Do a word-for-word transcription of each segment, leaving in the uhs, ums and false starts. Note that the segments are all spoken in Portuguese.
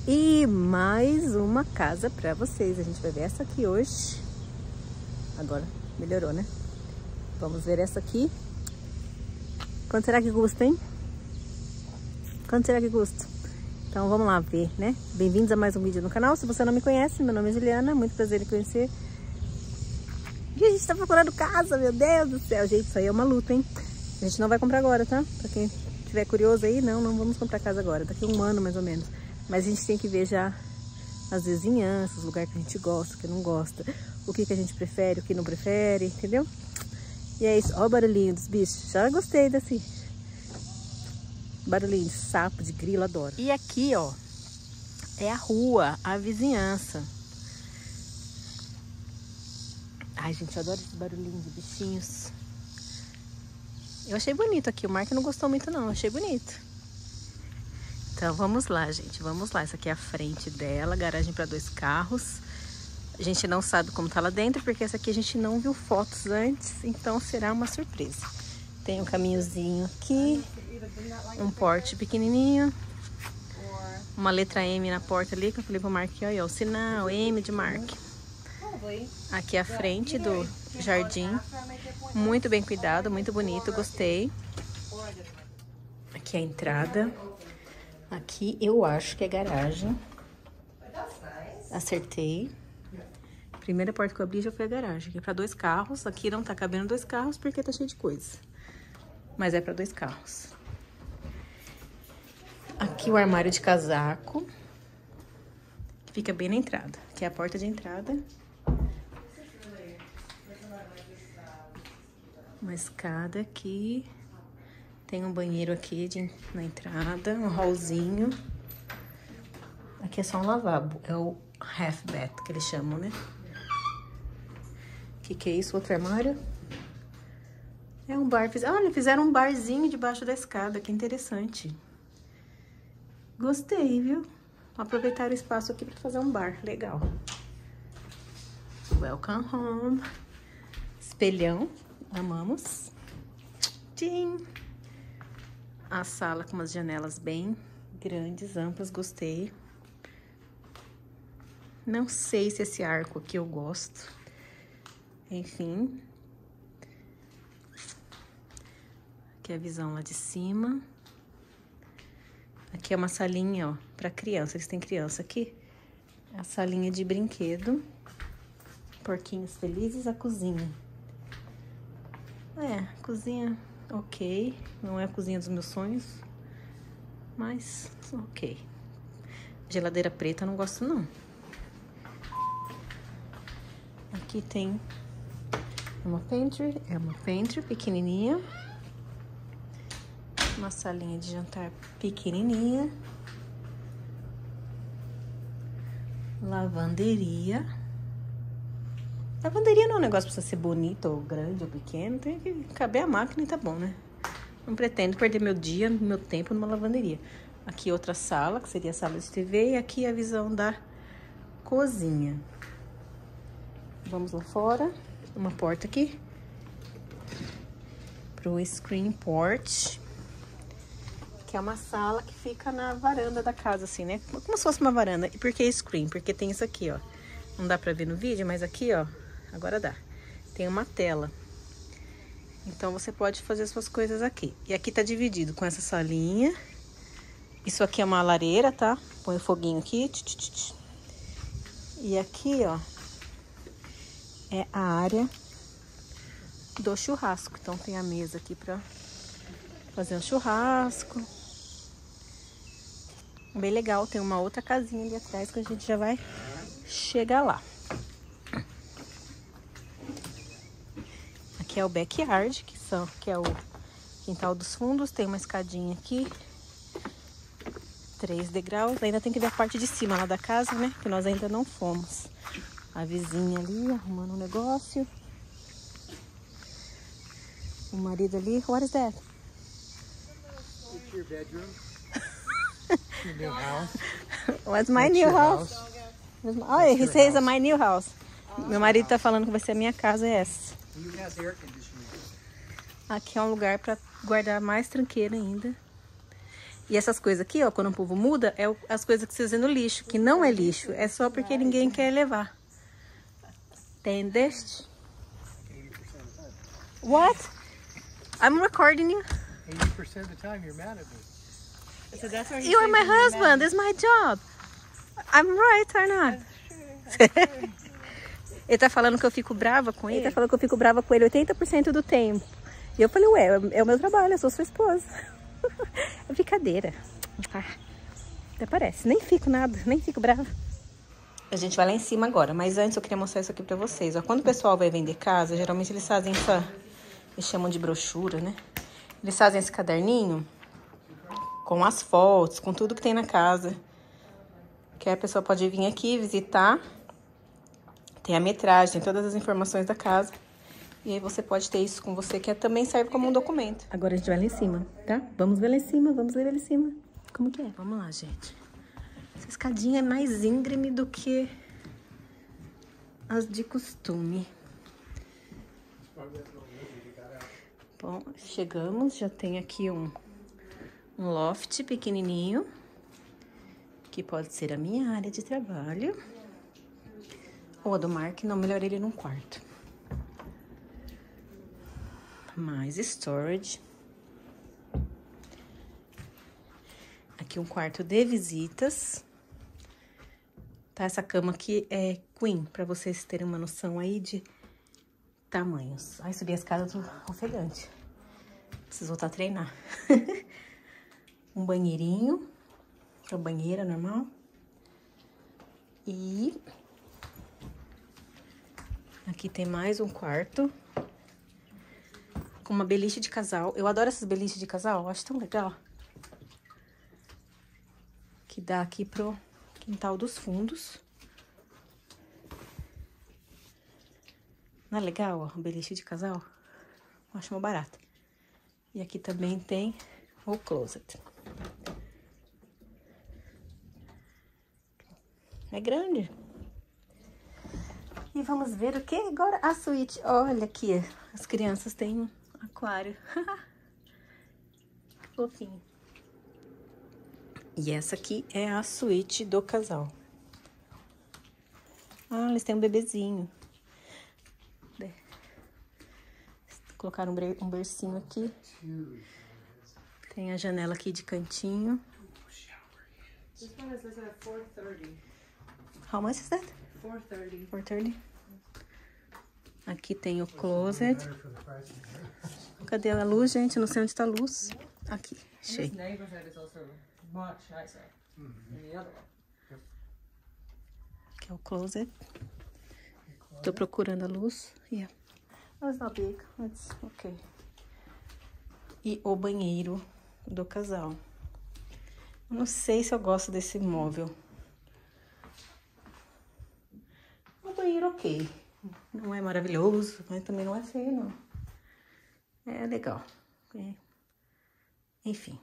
E mais uma casa pra vocês. A gente vai ver essa aqui hoje. Agora melhorou, né? Vamos ver essa aqui. Quanto será que custa, hein? Quanto será que custa? Então vamos lá ver, né? Bem-vindos a mais um vídeo no canal. Se você não me conhece, meu nome é Juliana. Muito prazer em conhecer. E a gente tá procurando casa, meu Deus do céu. Gente, isso aí é uma luta, hein? A gente não vai comprar agora, tá? Pra quem tiver curioso aí, não, não vamos comprar casa agora. Daqui a um ano, mais ou menos. Mas a gente tem que ver já as vizinhanças, os lugares que a gente gosta, que não gosta. O que que a gente prefere, o que não prefere, entendeu? E é isso. Ó o barulhinho dos bichos. Já gostei desse barulhinho de sapo, de grilo, adoro. E aqui, ó, é a rua, a vizinhança. Ai, gente, eu adoro esse barulhinho de bichinhos. Eu achei bonito aqui. O Marco não gostou muito, não. Eu achei bonito. Então, vamos lá, gente. Vamos lá. Essa aqui é a frente dela. Garagem para dois carros. A gente não sabe como tá lá dentro, porque essa aqui a gente não viu fotos antes. Então, será uma surpresa. Tem um caminhozinho aqui. Um porte pequenininho. Uma letra M na porta ali, que eu falei pro Marco, ó, ó, o sinal, M de Marco. Aqui é a frente do jardim. Muito bem cuidado, muito bonito, gostei. Aqui é a entrada. Aqui eu acho que é garagem. Acertei. Primeira porta que eu abri já foi a garagem. Aqui é pra dois carros. Aqui não tá cabendo dois carros porque tá cheio de coisa. Mas é pra dois carros. Aqui o armário de casaco. Que fica bem na entrada. Aqui é a porta de entrada. Uma escada aqui. Tem um banheiro aqui de, na entrada. Um hallzinho. Aqui é só um lavabo. É o half bath que eles chamam, né? O que que é isso? Outro armário? É um bar. Olha, fizeram um barzinho debaixo da escada. Que interessante. Gostei, viu? Aproveitar o espaço aqui para fazer um bar. Legal. Welcome home. Espelhão. Amamos. Tchim. A sala com umas janelas bem grandes, amplas. Gostei. Não sei se esse arco aqui eu gosto. Enfim. Aqui é a visão lá de cima. Aqui é uma salinha, ó, pra criança. Eles têm criança aqui. A salinha de brinquedo. Porquinhos felizes, a cozinha. É, cozinha ok. Não é a cozinha dos meus sonhos. Mas, ok. Geladeira preta eu não gosto, não. Aqui tem uma pantry. É uma pantry pequenininha. Uma salinha de jantar pequenininha. Lavanderia. Lavanderia não é um negócio que precisa ser bonito ou grande ou pequeno. Tem que caber a máquina e tá bom, né? Não pretendo perder meu dia, meu tempo numa lavanderia. Aqui outra sala, que seria a sala de T V. E aqui a visão da cozinha. Vamos lá fora. Uma porta aqui. Pro screen porch. Que é uma sala que fica na varanda da casa, assim, né? Como se fosse uma varanda. E por que screen? Porque tem isso aqui, ó. Não dá pra ver no vídeo, mas aqui, ó, agora dá. Tem uma tela. Então, você pode fazer suas coisas aqui. E aqui tá dividido com essa salinha. Isso aqui é uma lareira, tá? Põe o foguinho aqui. E aqui, ó, é a área do churrasco. Então, tem a mesa aqui pra fazer um churrasco. Bem legal. Tem uma outra casinha ali atrás que a gente já vai chegar lá. Aqui é o backyard, que, são, que é o quintal dos fundos. Tem uma escadinha aqui. Três degraus. Ainda tem que ver a parte de cima lá da casa, né? Que nós ainda não fomos. A vizinha ali arrumando um negócio. O marido ali. What is that? It's your bedroom. Your new house. What's my That's new your house? house. Oh, he says my new house. Meu marido tá falando que vai ser a minha casa, é essa. You has air conditioning. Aqui é um lugar para guardar mais tranqueira ainda. E essas coisas aqui, ó, quando o povo muda, é as coisas que vocês vê no lixo, que não é lixo, é só porque ninguém quer levar. Entendeste? What? I'm recording you. eighty percent of the time you're mad at me. So that's where he You are says my when you're husband, mad. it's my job. I'm right or not? Ele tá falando que eu fico brava com ele. Ele tá falando que eu fico brava com ele oitenta por cento do tempo. E eu falei, ué, é o meu trabalho, eu sou sua esposa. É brincadeira. Ah, até parece. Nem fico nada, nem fico brava. A gente vai lá em cima agora, mas antes eu queria mostrar isso aqui pra vocês. Ó, quando o pessoal vai vender casa, geralmente eles fazem essa... Eles chamam de brochura, né? Eles fazem esse caderninho com as fotos, com tudo que tem na casa. Que aí a pessoa pode vir aqui visitar. Tem a metragem, tem todas as informações da casa. E aí você pode ter isso com você, que também serve como um documento. Agora a gente vai lá em cima, tá? Vamos ver lá em cima, vamos ver lá em cima. Como que é? Vamos lá, gente. Essa escadinha é mais íngreme do que as de costume. Bom, chegamos, já tem aqui um, um loft pequenininho, que pode ser a minha área de trabalho. Ou a do Mark, não, melhor ele num quarto. Mais storage. Aqui um quarto de visitas. Tá, essa cama aqui é queen, pra vocês terem uma noção aí de tamanhos. Ai, subi a escada, eu tô ofegante. Preciso voltar a treinar. Um banheirinho. Uma banheira normal. E... aqui tem mais um quarto. Com uma beliche de casal. Eu adoro essas beliches de casal, eu acho tão legal. Que dá aqui pro quintal dos fundos. Não é legal, ó, o beliche de casal? Eu acho uma barata. E aqui também tem o closet. É grande. E vamos ver o que agora? A suíte. Olha aqui, as crianças têm um aquário. Que fofinho. E essa aqui é a suíte do casal. Ah, eles têm um bebezinho. Colocaram um bercinho aqui. Tem a janela aqui de cantinho. This one is listed at four thirty. How much is that? four thirty. four thirty. Aqui tem o closet. Cadê a luz, gente? Não sei onde está a luz. Aqui, cheio. This neighborhood is also much nicer than the other one. Aqui é o closet. Tô procurando a luz. Yeah. Oh, it's not big. It's okay. E o banheiro do casal. Eu não sei se eu gosto desse móvel. Um banheiro ok. Não é maravilhoso, mas também não é feio, não. É legal. É. Enfim.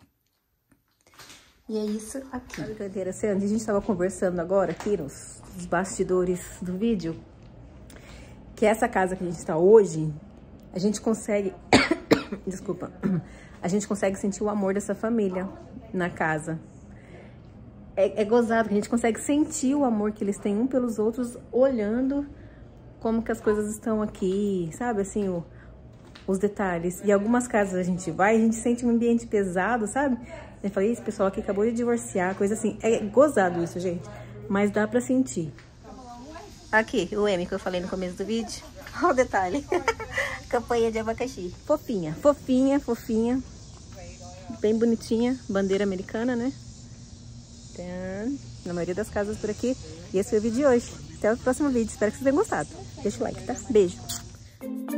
E é isso aqui. A brincadeira, Sandy, a gente estava conversando agora aqui nos, nos bastidores do vídeo, que essa casa que a gente está hoje, a gente consegue... Desculpa. A gente consegue sentir o amor dessa família na casa. É, é gozado, que a gente consegue sentir o amor que eles têm um pelos outros, olhando como que as coisas estão aqui, sabe? Assim, o, os detalhes. E algumas casas a gente vai, a gente sente um ambiente pesado, sabe? A gente fala, esse pessoal aqui acabou de divorciar, coisa assim. É gozado isso, gente. Mas dá pra sentir. Aqui, o M que eu falei no começo do vídeo. Olha o detalhe. Campanha de abacaxi. Fofinha, fofinha, fofinha. Bem bonitinha. Bandeira americana, né? Tem, na maioria das casas por aqui. E esse foi o vídeo de hoje. Até o próximo vídeo. Espero que vocês tenham gostado. Deixa o like, tá? Beijo.